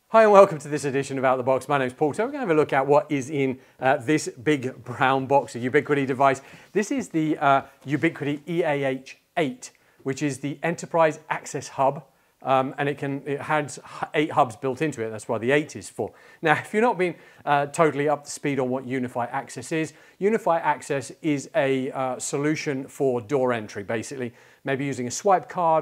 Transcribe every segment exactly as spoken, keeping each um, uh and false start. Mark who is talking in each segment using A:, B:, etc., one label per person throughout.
A: Hi and welcome to this edition of Out the Box. My name is Paul. So we're going to have a look at what is in uh, this big brown box, a Ubiquiti device. This is the uh, Ubiquiti E A H eight, which is the Enterprise Access Hub. Um, and it can it has eight hubs built into it. That's why the eight is for. Now, if you're not being uh, totally up to speed on what Uni-Fi Access is, Uni-Fi Access is a uh, solution for door entry, basically. Maybe using a swipe card,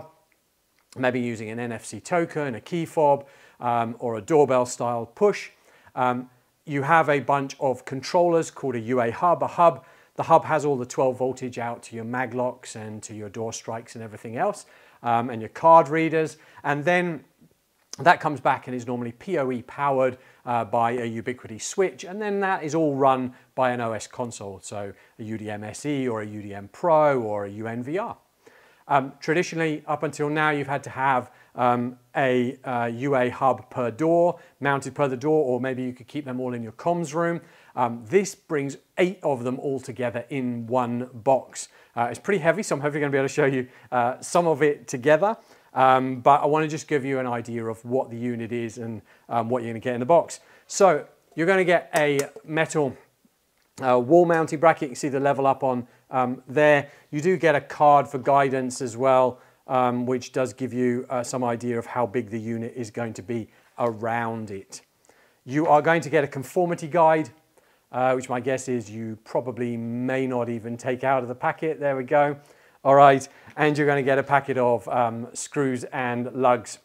A: maybe using an N F C token, a key fob, um, or a doorbell style push. Um, you have a bunch of controllers called a U A hub, a hub. The hub has all the twelve voltage out to your mag locks and to your door strikes and everything else, um, and your card readers. And then that comes back and is normally P O E powered uh, by a Ubiquiti switch. And then that is all run by an O S console. So a U D M S E or a U D M Pro or a U N V R. Um, traditionally, up until now, you've had to have um, a uh, U A hub per door, mounted per the door, or maybe you could keep them all in your comms room. Um, this brings eight of them all together in one box. Uh, it's pretty heavy, so I'm hopefully going to be able to show you uh, some of it together. Um, but I want to just give you an idea of what the unit is and um, what you're going to get in the box. So you're going to get a metal uh, wall mounting bracket. You can see the level up on um, there. You do get a card for guidance as well, um, which does give you uh, some idea of how big the unit is going to be around it. You are going to get a conformity guide, uh, which my guess is you probably may not even take out of the packet. There we go. All right, and you're going to get a packet of um, screws and lugs.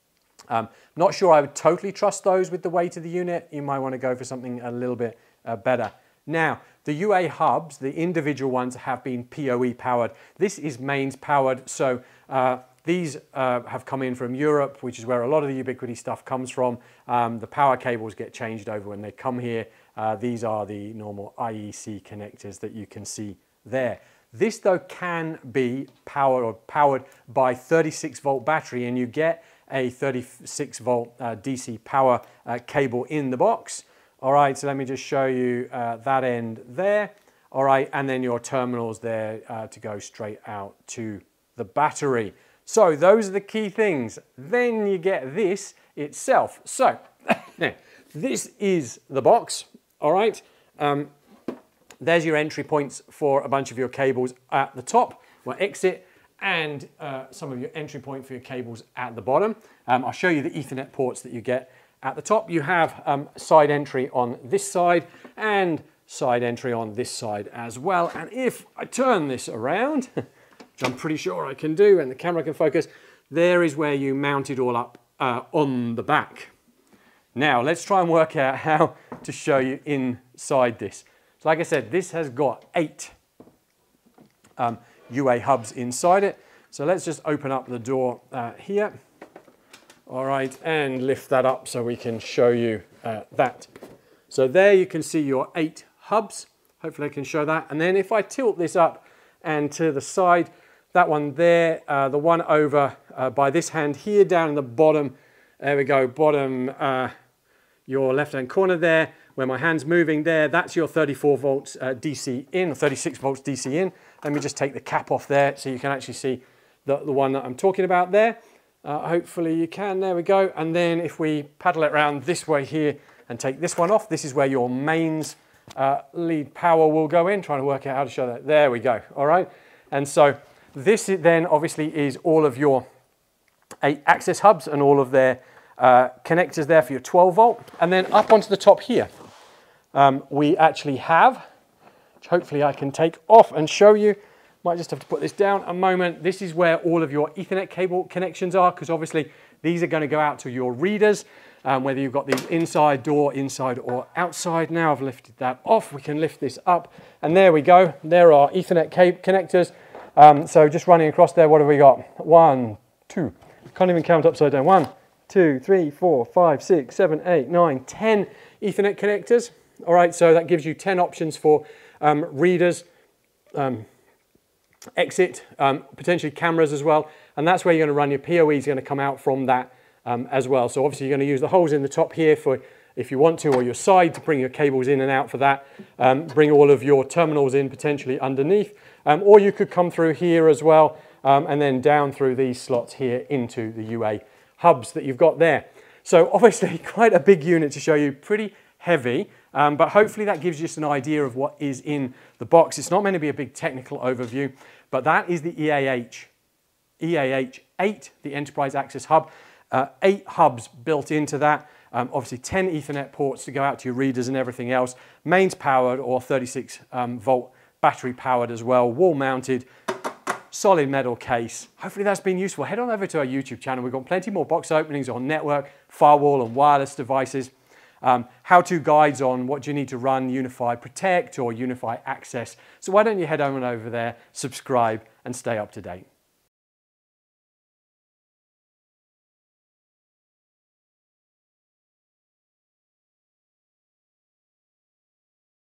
A: Um, not sure I would totally trust those with the weight of the unit. You might want to go for something a little bit uh, better. Now, the U A hubs, the individual ones, have been P O E powered. This is mains powered, so uh, these uh, have come in from Europe, which is where a lot of the Ubiquiti stuff comes from. Um, the power cables get changed over when they come here. Uh, these are the normal I E C connectors that you can see there. This, though, can be powered or powered by thirty-six volt battery, and you get a thirty-six volt uh, D C power uh, cable in the box. All right, so let me just show you uh, that end there. All right, and then your terminals there uh, to go straight out to the battery. So those are the key things. Then you get this itself. So this is the box. All right. Um, There's your entry points for a bunch of your cables at the top, or exit, and uh, some of your entry point for your cables at the bottom. Um, I'll show you the Ethernet ports that you get at the top. You have um, side entry on this side and side entry on this side as well. And if I turn this around, which I'm pretty sure I can do, and the camera can focus, there is where you mount it all up uh, on the back. Now, let's try and work out how to show you inside this. So like I said, this has got eight um, U A hubs inside it. So let's just open up the door uh, here. All right, and lift that up so we can show you uh, that. So there you can see your eight hubs. Hopefully I can show that. And then if I tilt this up and to the side, that one there, uh, the one over uh, by this hand here down in the bottom, there we go, bottom, uh, your left-hand corner there, where my hand's moving there, that's your thirty-four volts uh, D C in, or thirty-six volts D C in. Let me just take the cap off there so you can actually see the, the one that I'm talking about there. Uh, hopefully you can, there we go. And then if we paddle it around this way here and take this one off, this is where your mains uh, lead power will go in. Trying to work out how to show that. There we go, all right? And so this then obviously is all of your eight access hubs and all of their uh, connectors there for your twelve volt. And then up onto the top here, Um, we actually have, which hopefully I can take off and show you. Might just have to put this down a moment. This is where all of your Ethernet cable connections are, because obviously these are going to go out to your readers, um, whether you've got these inside door, inside or outside. Now I've lifted that off, we can lift this up, and there we go. There are Ethernet cable connectors. Um, so just running across there, what have we got? One, two, can't even count upside down. One, two, three, four, five, six, seven, eight, nine, ten Ethernet connectors. All right, so that gives you ten options for um, readers, um, exit, um, potentially cameras as well. And that's where you're going to run your P O E is going to come out from that um, as well. So obviously you're going to use the holes in the top here for if you want to, or your side to bring your cables in and out for that. Um, bring all of your terminals in potentially underneath. Um, or you could come through here as well um, and then down through these slots here into the U A hubs that you've got there. So obviously quite a big unit to show you, pretty heavy, um, but hopefully that gives you just an idea of what is in the box. It's not meant to be a big technical overview, but that is the E A H, E A H eight, the Enterprise Access Hub. Uh, eight hubs built into that. Um, obviously ten Ethernet ports to go out to your readers and everything else. Mains powered or thirty-six um, volt battery powered as well. Wall mounted, solid metal case. Hopefully that's been useful. Head on over to our YouTube channel. We've got plenty more box openings on network, firewall and wireless devices. Um, how-to guides on what do you need to run Unify Protect or Unify Access. So why don't you head on over there, subscribe and stay up to date.